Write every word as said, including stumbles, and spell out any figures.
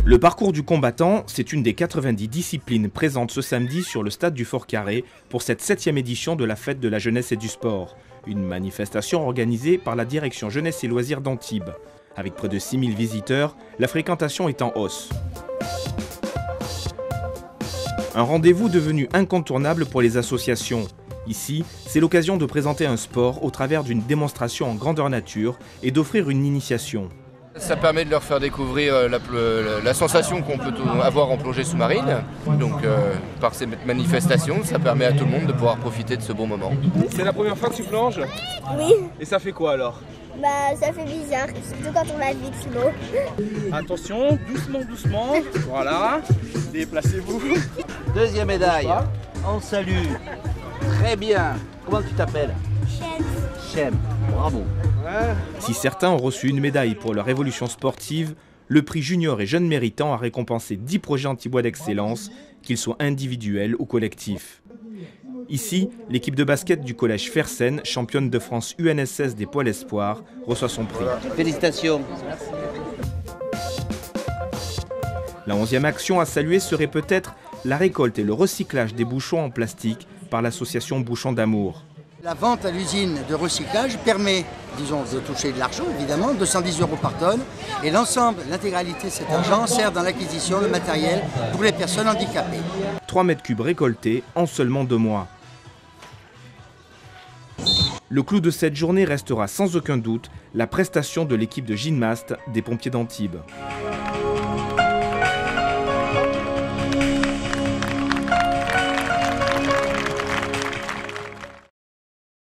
Le parcours du combattant, c'est une des quatre-vingt-dix disciplines présentes ce samedi sur le stade du Fort Carré pour cette septième édition de la Fête de la Jeunesse et du Sport. Une manifestation organisée par la Direction Jeunesse et Loisirs d'Antibes. Avec près de six mille visiteurs, la fréquentation est en hausse. Un rendez-vous devenu incontournable pour les associations. Ici, c'est l'occasion de présenter un sport au travers d'une démonstration en grandeur nature et d'offrir une initiation. Ça permet de leur faire découvrir la, la, la sensation qu'on peut avoir en plongée sous-marine. Donc euh, par ces manifestations, ça permet à tout le monde de pouvoir profiter de ce bon moment. C'est la première fois que tu plonges? Oui. Et ça fait quoi alors? Bah ça fait bizarre, surtout quand on va vite sous l'eau. Attention, doucement, doucement. Voilà, déplacez-vous. Deuxième médaille, on salue. Très bien. Comment tu t'appelles? Chem. Chem, bravo. Si certains ont reçu une médaille pour leur évolution sportive, le prix junior et jeune méritant a récompensé dix projets antibois d'excellence, qu'ils soient individuels ou collectifs. Ici, l'équipe de basket du collège Fersen, championne de France U N S S des poids espoirs, reçoit son prix. Félicitations. La onzième action à saluer serait peut-être la récolte et le recyclage des bouchons en plastique par l'association Bouchons d'Amour. La vente à l'usine de recyclage permet, disons, de toucher de l'argent, évidemment, deux cent dix euros par tonne. Et l'ensemble, l'intégralité de cet argent sert dans l'acquisition de matériel pour les personnes handicapées. trois mètres cubes récoltés en seulement deux mois. Le clou de cette journée restera sans aucun doute la prestation de l'équipe de gymnastes des pompiers d'Antibes.